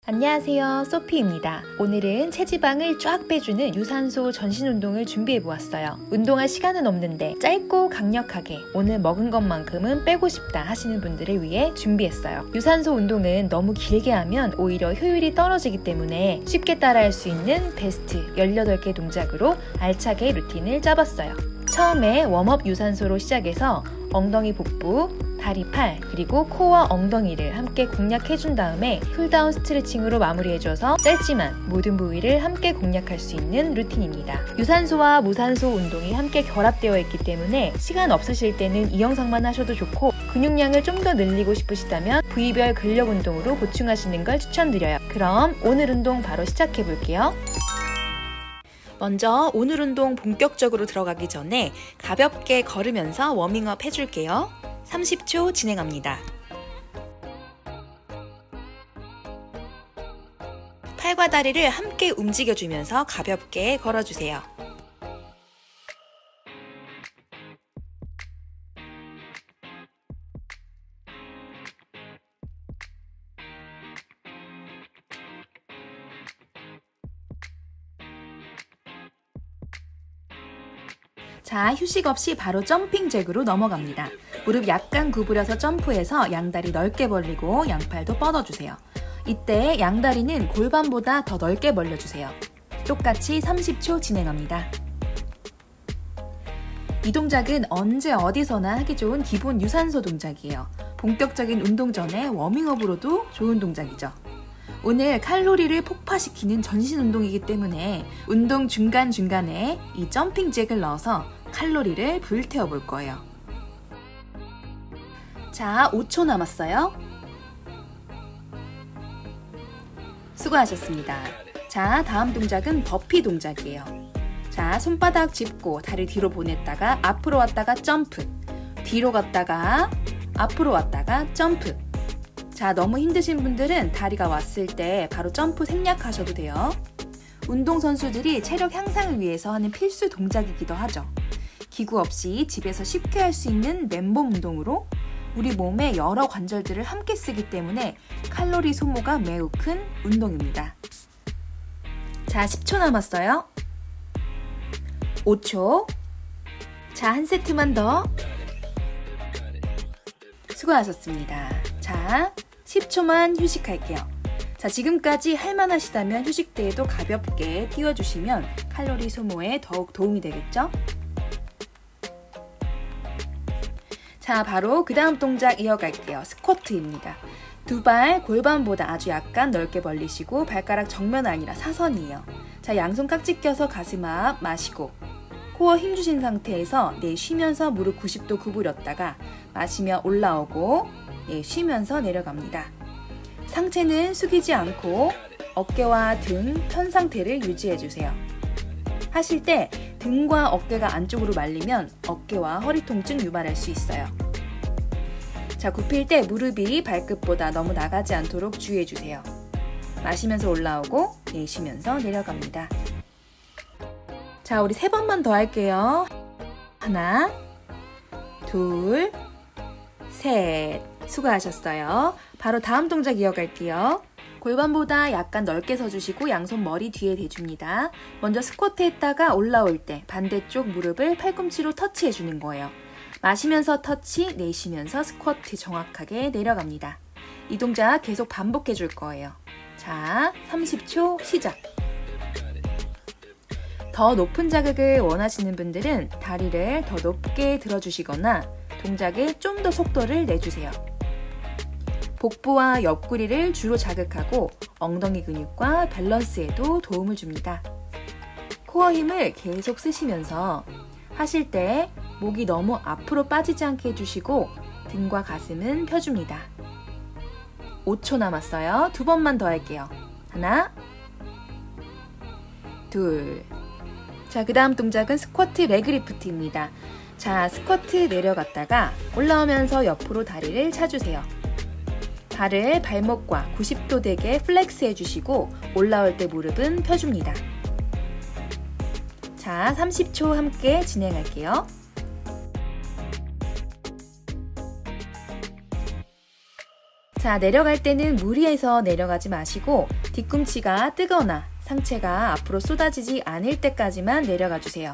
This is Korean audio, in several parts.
안녕하세요, 소피입니다. 오늘은 체지방을 쫙 빼주는 유산소 전신 운동을 준비해보았어요. 운동할 시간은 없는데 짧고 강력하게 오늘 먹은 것만큼은 빼고 싶다 하시는 분들을 위해 준비했어요. 유산소 운동은 너무 길게 하면 오히려 효율이 떨어지기 때문에 쉽게 따라할 수 있는 베스트 18개 동작으로 알차게 루틴을 짜봤어요. 처음에 웜업 유산소로 시작해서 엉덩이 복부, 다리, 팔, 그리고 코와 엉덩이를 함께 공략해준 다음에 쿨다운 스트레칭으로 마무리해줘서 짧지만 모든 부위를 함께 공략할 수 있는 루틴입니다. 유산소와 무산소 운동이 함께 결합되어 있기 때문에 시간 없으실 때는 이 영상만 하셔도 좋고 근육량을 좀 더 늘리고 싶으시다면 부위별 근력 운동으로 보충하시는 걸 추천드려요. 그럼 오늘 운동 바로 시작해볼게요. 먼저 오늘 운동 본격적으로 들어가기 전에 가볍게 걸으면서 워밍업 해줄게요. 30초 진행합니다. 팔과 다리를 함께 움직여주면서 가볍게 걸어주세요. 자, 휴식 없이 바로 점핑 잭으로 넘어갑니다. 무릎 약간 구부려서 점프해서 양다리 넓게 벌리고 양팔도 뻗어주세요. 이때 양다리는 골반보다 더 넓게 벌려주세요. 똑같이 30초 진행합니다. 이 동작은 언제 어디서나 하기 좋은 기본 유산소 동작이에요. 본격적인 운동 전에 워밍업으로도 좋은 동작이죠. 오늘 칼로리를 폭파시키는 전신 운동이기 때문에 운동 중간중간에 이 점핑 잭을 넣어서 칼로리를 불태워 볼 거예요. 자, 5초 남았어요. 수고하셨습니다. 자, 다음 동작은 버피 동작이에요. 자, 손바닥 짚고 다리 뒤로 보냈다가 앞으로 왔다가 점프, 뒤로 갔다가 앞으로 왔다가 점프. 자, 너무 힘드신 분들은 다리가 왔을 때 바로 점프 생략하셔도 돼요. 운동선수들이 체력 향상을 위해서 하는 필수 동작이기도 하죠. 기구 없이 집에서 쉽게 할 수 있는 맨몸 운동으로 우리 몸의 여러 관절들을 함께 쓰기 때문에 칼로리 소모가 매우 큰 운동입니다. 자, 10초 남았어요. 5초. 자, 한 세트만 더. 수고하셨습니다. 자, 10초만 휴식할게요. 자, 지금까지 할만하시다면 휴식 때에도 가볍게 뛰어주시면 칼로리 소모에 더욱 도움이 되겠죠? 자, 바로 그 다음 동작 이어갈게요. 스쿼트입니다. 두 발 골반보다 아주 약간 넓게 벌리시고 발가락 정면 아니라 사선이에요. 자, 양손 깍지 껴서 가슴 앞 마시고 코어 힘주신 상태에서 쉬면서 무릎 90도 구부렸다가 마시며 올라오고 쉬면서 내려갑니다. 상체는 숙이지 않고 어깨와 등 편 상태를 유지해주세요. 하실 때 등과 어깨가 안쪽으로 말리면 어깨와 허리 통증 유발할 수 있어요. 자, 굽힐 때 무릎이 발끝보다 너무 나가지 않도록 주의해주세요. 마시면서 올라오고 내쉬면서 내려갑니다. 자, 우리 3번만 더 할게요. 하나, 둘, 셋. 수고하셨어요. 바로 다음 동작 이어갈게요. 골반보다 약간 넓게 서주시고 양손 머리 뒤에 대줍니다. 먼저 스쿼트 했다가 올라올 때 반대쪽 무릎을 팔꿈치로 터치해주는 거예요. 마시면서 터치, 내쉬면서 스쿼트 정확하게 내려갑니다. 이 동작 계속 반복해줄 거예요. 자, 30초 시작. 더 높은 자극을 원하시는 분들은 다리를 더 높게 들어주시거나 동작에 좀 더 속도를 내주세요. 복부와 옆구리를 주로 자극하고 엉덩이 근육과 밸런스에도 도움을 줍니다. 코어 힘을 계속 쓰시면서 하실 때 목이 너무 앞으로 빠지지 않게 해주시고 등과 가슴은 펴줍니다. 5초 남았어요. 2번만 더 할게요. 하나, 둘. 자, 그 다음 동작은 스쿼트 레그리프트입니다. 자, 스쿼트 내려갔다가 올라오면서 옆으로 다리를 차주세요. 발을 발목과 90도 되게 플렉스 해주시고 올라올 때 무릎은 펴줍니다. 자, 30초 함께 진행할게요. 자, 내려갈 때는 무리해서 내려가지 마시고 뒤꿈치가 뜨거나 상체가 앞으로 쏟아지지 않을 때까지만 내려가 주세요.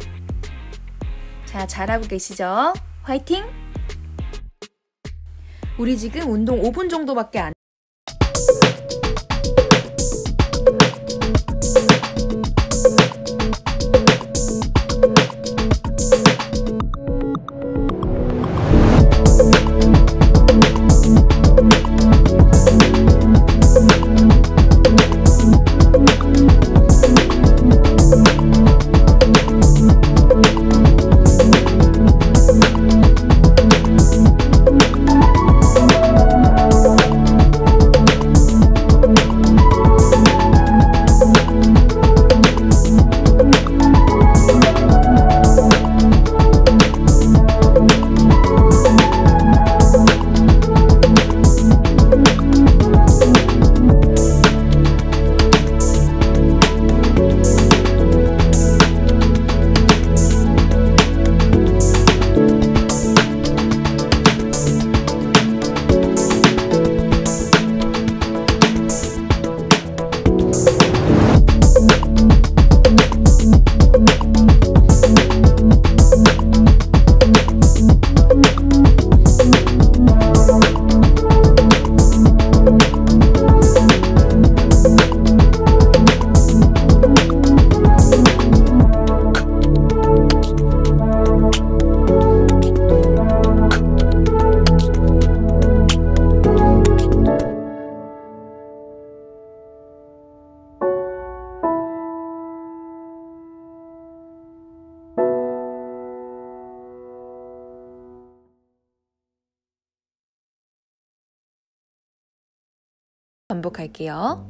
자, 잘하고 계시죠? 화이팅! 우리 지금 운동 5분 정도밖에 안 반복할게요.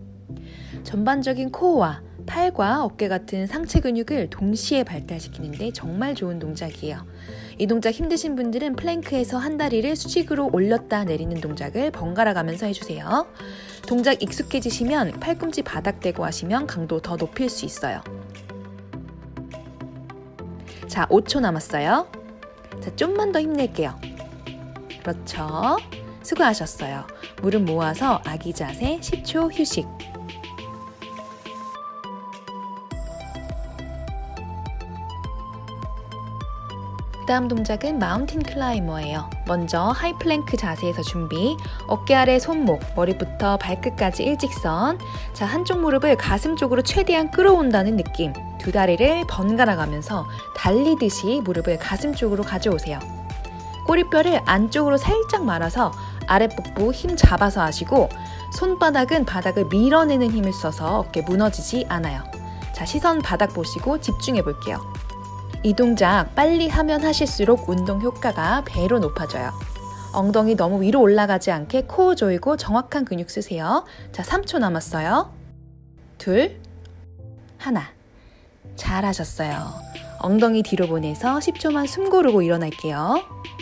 전반적인 코어와 팔과 어깨 같은 상체 근육을 동시에 발달시키는데 정말 좋은 동작이에요. 이 동작 힘드신 분들은 플랭크에서 한 다리를 수직으로 올렸다 내리는 동작을 번갈아 가면서 해주세요. 동작 익숙해지시면 팔꿈치 바닥 대고 하시면 강도 더 높일 수 있어요. 자, 5초 남았어요. 자, 좀만 더 힘낼게요. 그렇죠. 수고하셨어요. 무릎 모아서 아기 자세 10초 휴식. 다음 동작은 마운틴 클라이머예요. 먼저 하이 플랭크 자세에서 준비. 어깨 아래 손목, 머리부터 발끝까지 일직선. 자, 한쪽 무릎을 가슴 쪽으로 최대한 끌어온다는 느낌. 두 다리를 번갈아 가면서 달리듯이 무릎을 가슴 쪽으로 가져오세요. 꼬리뼈를 안쪽으로 살짝 말아서 아랫복부 힘 잡아서 하시고 손바닥은 바닥을 밀어내는 힘을 써서 어깨 무너지지 않아요. 자, 시선 바닥 보시고 집중해 볼게요. 이 동작 빨리 하면 하실수록 운동 효과가 배로 높아져요. 엉덩이 너무 위로 올라가지 않게 코어 조이고 정확한 근육 쓰세요. 자, 3초 남았어요. 2, 1. 잘하셨어요. 엉덩이 뒤로 보내서 10초만 숨 고르고 일어날게요.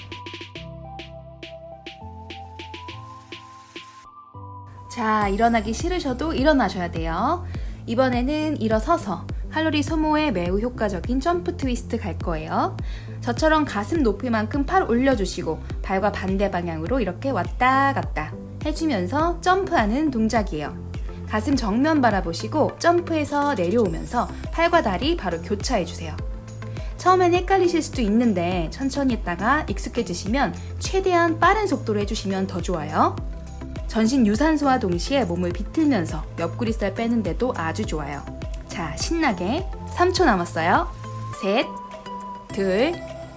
자, 일어나기 싫으셔도 일어나셔야 돼요. 이번에는 일어서서 칼로리 소모에 매우 효과적인 점프 트위스트 갈 거예요. 저처럼 가슴 높이만큼 팔 올려주시고 발과 반대 방향으로 이렇게 왔다 갔다 해주면서 점프하는 동작이에요. 가슴 정면 바라보시고 점프해서 내려오면서 팔과 다리 바로 교차해주세요. 처음엔 헷갈리실 수도 있는데 천천히 했다가 익숙해지시면 최대한 빠른 속도로 해주시면 더 좋아요. 전신 유산소와 동시에 몸을 비틀면서 옆구리살 빼는데도 아주 좋아요. 자, 신나게 3초 남았어요. 3, 2, 1.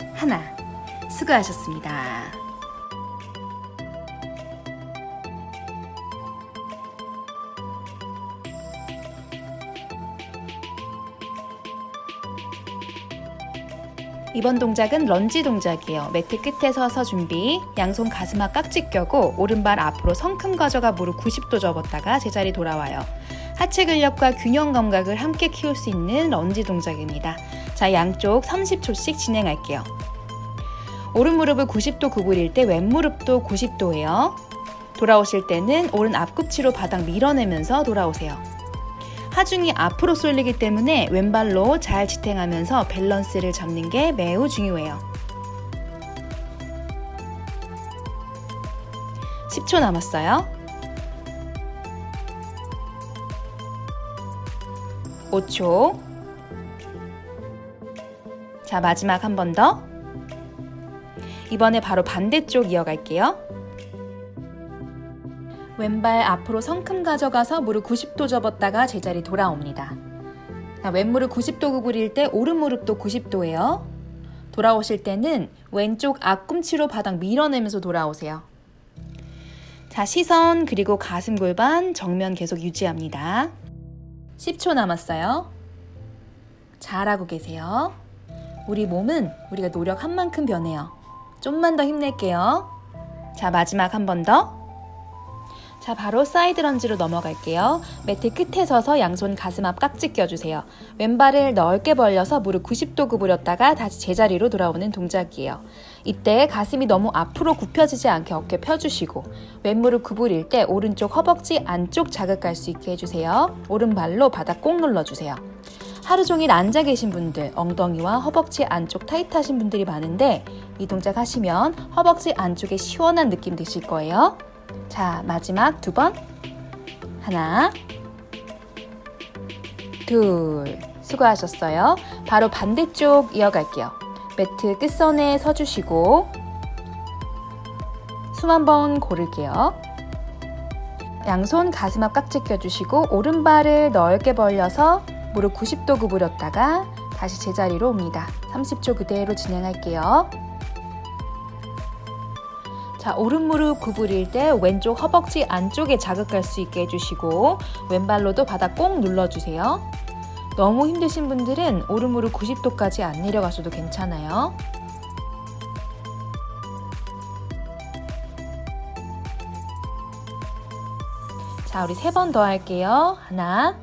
수고하셨습니다. 이번 동작은 런지 동작이에요. 매트 끝에 서서 준비. 양손 가슴 앞 깍지 껴고 오른발 앞으로 성큼 가져가 무릎 90도 접었다가 제자리 돌아와요. 하체 근력과 균형 감각을 함께 키울 수 있는 런지 동작입니다. 자, 양쪽 30초씩 진행할게요. 오른 무릎을 90도 구부릴 때 왼 무릎도 90도예요. 돌아오실 때는 오른 앞꿈치로 바닥 밀어내면서 돌아오세요. 하중이 앞으로 쏠리기 때문에 왼발로 잘 지탱하면서 밸런스를 잡는 게 매우 중요해요. 10초 남았어요. 5초. 자, 마지막 한 번 더. 이번에 바로 반대쪽 이어갈게요. 왼발 앞으로 성큼 가져가서 무릎 90도 접었다가 제자리 돌아옵니다. 자, 왼무릎 90도 구부릴 때 오른 무릎도 90도예요. 돌아오실 때는 왼쪽 앞꿈치로 바닥 밀어내면서 돌아오세요. 자, 시선 그리고 가슴 골반 정면 계속 유지합니다. 10초 남았어요. 잘하고 계세요. 우리 몸은 우리가 노력한 만큼 변해요. 좀만 더 힘낼게요. 자, 마지막 한 번 더. 자, 바로 사이드 런지로 넘어갈게요. 매트 끝에 서서 양손 가슴 앞 깍지 껴주세요. 왼발을 넓게 벌려서 무릎 90도 구부렸다가 다시 제자리로 돌아오는 동작이에요. 이때 가슴이 너무 앞으로 굽혀지지 않게 어깨 펴주시고 왼무릎 구부릴 때 오른쪽 허벅지 안쪽 자극할 수 있게 해주세요. 오른발로 바닥 꼭 눌러주세요. 하루 종일 앉아 계신 분들, 엉덩이와 허벅지 안쪽 타이트하신 분들이 많은데 이 동작 하시면 허벅지 안쪽에 시원한 느낌 드실 거예요. 자, 마지막 2번. 하나, 둘. 수고하셨어요. 바로 반대쪽 이어갈게요. 매트 끝선에 서주시고 숨 한번 고를게요. 양손 가슴 앞 깍지 껴주시고 오른발을 넓게 벌려서 무릎 90도 구부렸다가 다시 제자리로 옵니다. 30초 그대로 진행할게요. 자, 오른 무릎 구부릴 때 왼쪽 허벅지 안쪽에 자극할 수 있게 해주시고 왼발로도 바닥 꼭 눌러주세요. 너무 힘드신 분들은 오른 무릎 90도까지 안 내려가셔도 괜찮아요. 자, 우리 3번 더 할게요. 하나,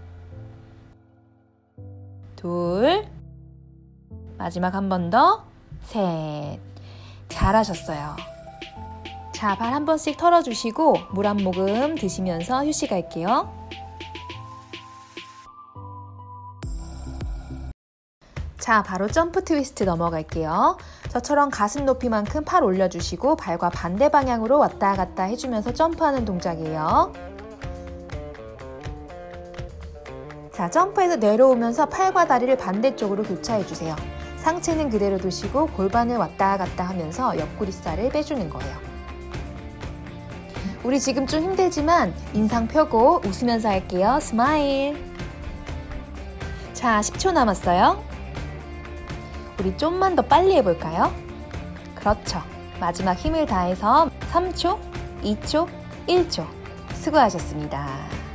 둘, 마지막 한 번 더, 셋. 잘하셨어요. 자, 발 한 번씩 털어주시고 물 한 모금 드시면서 휴식할게요. 자, 바로 점프 트위스트 넘어갈게요. 저처럼 가슴 높이만큼 팔 올려주시고 발과 반대 방향으로 왔다 갔다 해주면서 점프하는 동작이에요. 자, 점프해서 내려오면서 팔과 다리를 반대쪽으로 교차해주세요. 상체는 그대로 두시고 골반을 왔다 갔다 하면서 옆구리살을 빼주는 거예요. 우리 지금 좀 힘들지만 인상 펴고 웃으면서 할게요. 스마일. 자, 10초 남았어요. 우리 좀만 더 빨리 해볼까요? 그렇죠. 마지막 힘을 다해서 3초, 2초, 1초. 수고하셨습니다.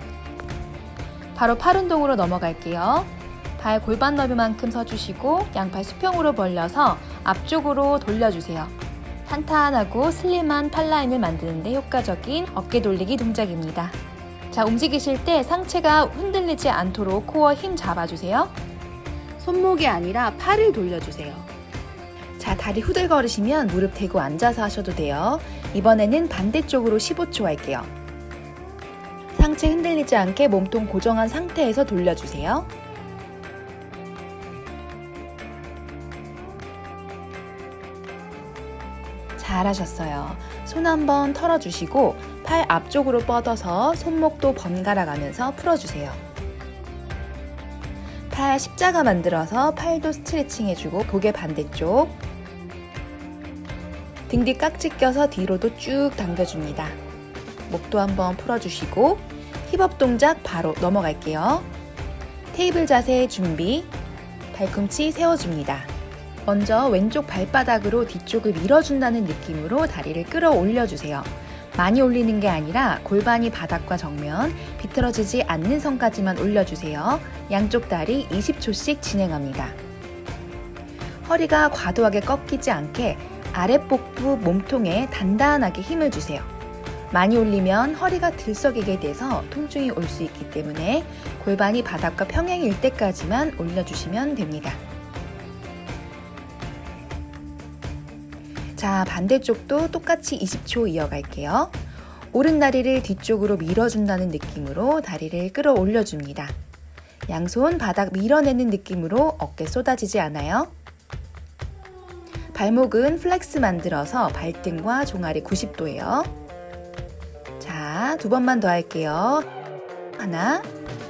바로 팔 운동으로 넘어갈게요. 발 골반 너비만큼 서주시고 양팔 수평으로 벌려서 앞쪽으로 돌려주세요. 탄탄하고 슬림한 팔 라인을 만드는 데 효과적인 어깨 돌리기 동작입니다. 자, 움직이실 때 상체가 흔들리지 않도록 코어 힘 잡아주세요. 손목이 아니라 팔을 돌려주세요. 자, 다리 후들거리시면 무릎 대고 앉아서 하셔도 돼요. 이번에는 반대쪽으로 15초 할게요. 상체 흔들리지 않게 몸통 고정한 상태에서 돌려주세요. 잘하셨어요. 손 한번 털어주시고 팔 앞쪽으로 뻗어서 손목도 번갈아 가면서 풀어주세요. 팔 십자가 만들어서 팔도 스트레칭 해주고 고개 반대쪽. 등 뒤 깍지 껴서 뒤로도 쭉 당겨줍니다. 목도 한번 풀어주시고 힙업 동작 바로 넘어갈게요. 테이블 자세 준비. 발꿈치 세워줍니다. 먼저 왼쪽 발바닥으로 뒤쪽을 밀어준다는 느낌으로 다리를 끌어올려주세요. 많이 올리는 게 아니라 골반이 바닥과 정면, 비틀어지지 않는 선까지만 올려주세요. 양쪽 다리 20초씩 진행합니다. 허리가 과도하게 꺾이지 않게 아랫복부 몸통에 단단하게 힘을 주세요. 많이 올리면 허리가 들썩이게 돼서 통증이 올 수 있기 때문에 골반이 바닥과 평행일 때까지만 올려주시면 됩니다. 자, 반대쪽도 똑같이 20초 이어갈게요. 오른 다리를 뒤쪽으로 밀어준다는 느낌으로 다리를 끌어올려줍니다. 양손 바닥 밀어내는 느낌으로 어깨 쏟아지지 않아요. 발목은 플렉스 만들어서 발등과 종아리 90도예요. 자, 2번만 더 할게요. 하나,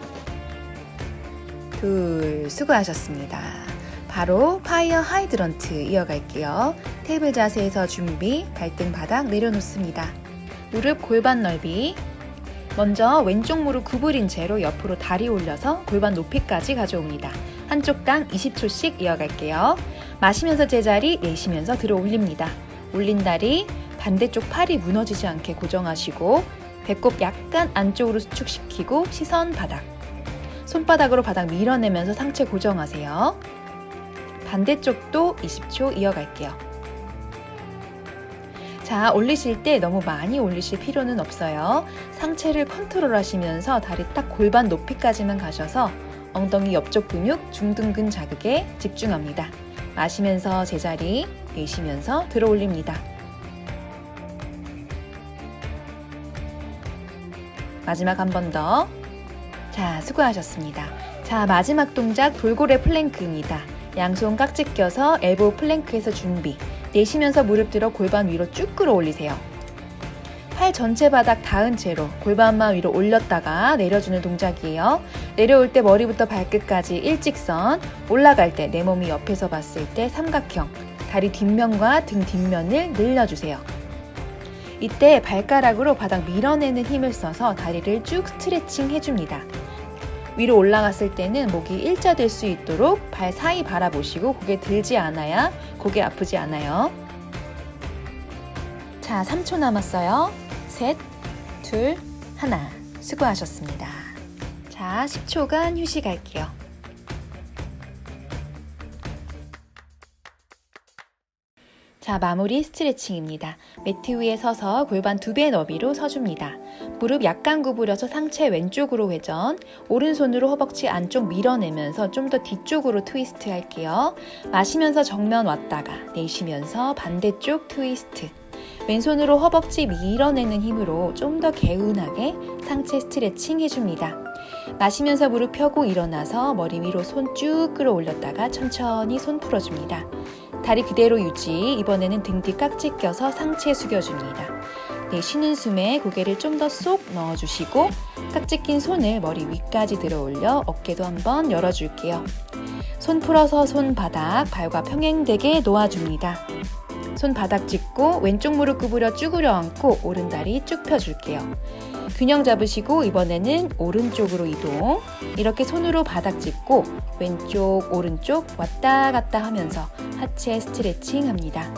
둘, 수고하셨습니다. 바로 파이어 하이드런트 이어갈게요. 테이블 자세에서 준비, 발등 바닥 내려놓습니다. 무릎 골반 넓이. 먼저 왼쪽 무릎 구부린 채로 옆으로 다리 올려서 골반 높이까지 가져옵니다. 한쪽당 20초씩 이어갈게요. 마시면서 제자리, 내쉬면서 들어 올립니다. 올린 다리, 반대쪽 팔이 무너지지 않게 고정하시고 배꼽 약간 안쪽으로 수축시키고 시선 바닥. 손바닥으로 바닥 밀어내면서 상체 고정하세요. 반대쪽도 20초 이어갈게요. 자, 올리실 때 너무 많이 올리실 필요는 없어요. 상체를 컨트롤 하시면서 다리 딱 골반 높이까지만 가셔서 엉덩이 옆쪽 근육, 중등근 자극에 집중합니다. 마시면서 제자리, 내쉬면서 들어 올립니다. 마지막 한 번 더. 자, 수고하셨습니다. 자, 마지막 동작 돌고래 플랭크입니다. 양손 깍지 껴서 엘보우 플랭크에서 준비. 내쉬면서 무릎 들어 골반 위로 쭉 끌어올리세요. 팔 전체 바닥 닿은 채로 골반만 위로 올렸다가 내려주는 동작이에요. 내려올 때 머리부터 발끝까지 일직선, 올라갈 때 내 몸이 옆에서 봤을 때 삼각형, 다리 뒷면과 등 뒷면을 늘려주세요. 이때 발가락으로 바닥 밀어내는 힘을 써서 다리를 쭉 스트레칭 해줍니다. 위로 올라갔을 때는 목이 일자될 수 있도록 발 사이 바라보시고 고개 들지 않아야 고개 아프지 않아요. 자, 3초 남았어요. 셋, 둘, 하나. 수고하셨습니다. 자, 10초간 휴식할게요. 자, 마무리 스트레칭입니다. 매트 위에 서서 골반 2배 너비로 서줍니다. 무릎 약간 구부려서 상체 왼쪽으로 회전, 오른손으로 허벅지 안쪽 밀어내면서 좀 더 뒤쪽으로 트위스트 할게요. 마시면서 정면 왔다가 내쉬면서 반대쪽 트위스트. 왼손으로 허벅지 밀어내는 힘으로 좀 더 개운하게 상체 스트레칭 해줍니다. 마시면서 무릎 펴고 일어나서 머리 위로 손 쭉 끌어올렸다가 천천히 손 풀어줍니다. 다리 그대로 유지. 이번에는 등 뒤 깍지 껴서 상체 숙여줍니다. 쉬는 숨에 고개를 좀 더 쏙 넣어주시고 깍지 낀 손을 머리 위까지 들어 올려 어깨도 한번 열어줄게요. 손 풀어서 손바닥, 발과 평행되게 놓아줍니다. 손바닥 짚고 왼쪽 무릎 구부려 쭈그려 앉고 오른다리 쭉 펴줄게요. 균형 잡으시고 이번에는 오른쪽으로 이동. 이렇게 손으로 바닥 짚고 왼쪽 오른쪽 왔다 갔다 하면서 하체 스트레칭 합니다.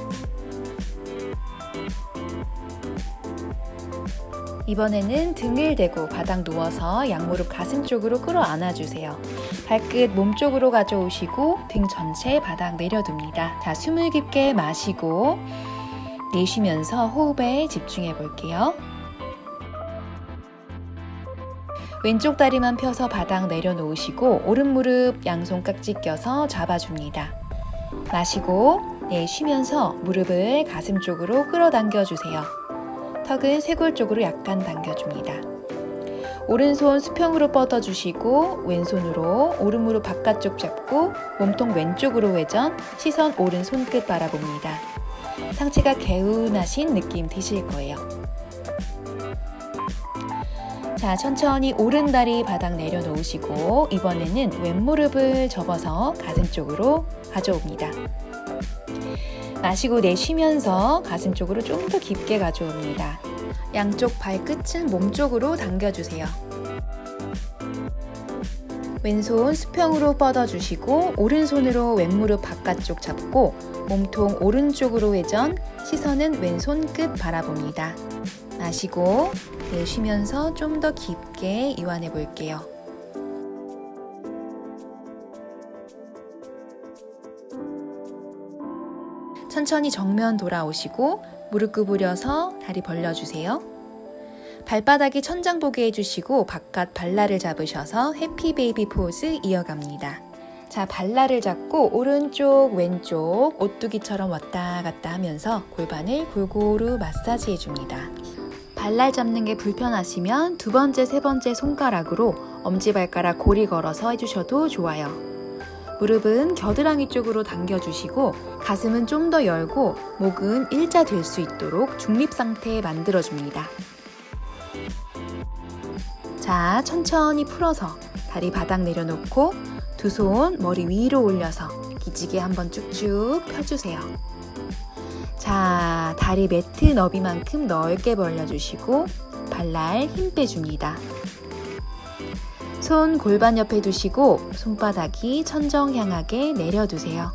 이번에는 등을 대고 바닥 누워서 양무릎 가슴 쪽으로 끌어안아주세요. 발끝 몸쪽으로 가져오시고 등 전체 바닥 내려둡니다. 자, 숨을 깊게 마시고 내쉬면서 호흡에 집중해 볼게요. 왼쪽 다리만 펴서 바닥 내려놓으시고 오른 무릎 양손 깍지 껴서 잡아줍니다. 마시고 내쉬면서 무릎을 가슴 쪽으로 끌어당겨주세요. 턱은 쇄골 쪽으로 약간 당겨줍니다. 오른손 수평으로 뻗어주시고 왼손으로 오른 무릎 바깥쪽 잡고 몸통 왼쪽으로 회전, 시선 오른 손끝 바라봅니다. 상체가 개운하신 느낌 드실 거예요. 자, 천천히 오른 다리 바닥 내려놓으시고 이번에는 왼무릎을 접어서 가슴 쪽으로 가져옵니다. 마시고 내쉬면서 가슴 쪽으로 좀 더 깊게 가져옵니다. 양쪽 발끝은 몸쪽으로 당겨주세요. 왼손 수평으로 뻗어주시고 오른손으로 왼무릎 바깥쪽 잡고 몸통 오른쪽으로 회전, 시선은 왼손 끝 바라봅니다. 마시고 내쉬면서 좀 더 깊게 이완해 볼게요. 천천히 정면 돌아오시고 무릎 구부려서 다리 벌려주세요. 발바닥이 천장 보게 해주시고 바깥 발라를 잡으셔서 해피 베이비 포즈 이어갑니다. 자, 발라를 잡고 오른쪽 왼쪽 오뚜기처럼 왔다 갔다 하면서 골반을 골고루 마사지 해줍니다. 발날 잡는 게 불편하시면 두 번째, 세 번째 손가락으로 엄지발가락 고리 걸어서 해주셔도 좋아요. 무릎은 겨드랑이 쪽으로 당겨주시고 가슴은 좀 더 열고 목은 일자 될 수 있도록 중립 상태 만들어줍니다. 자, 천천히 풀어서 다리 바닥 내려놓고 두 손 머리 위로 올려서 기지개 한번 쭉쭉 펴주세요. 자, 다리 매트 너비만큼 넓게 벌려주시고 발날 힘 빼줍니다. 손 골반 옆에 두시고 손바닥이 천정 향하게 내려두세요.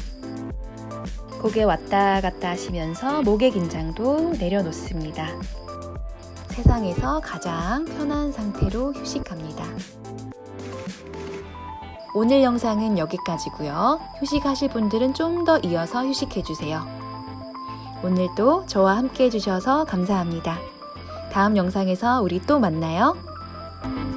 고개 왔다 갔다 하시면서 목의 긴장도 내려놓습니다. 세상에서 가장 편한 상태로 휴식합니다. 오늘 영상은 여기까지고요. 휴식하실 분들은 좀 더 이어서 휴식해주세요. 오늘도 저와 함께 해주셔서 감사합니다. 다음 영상에서 우리 또 만나요.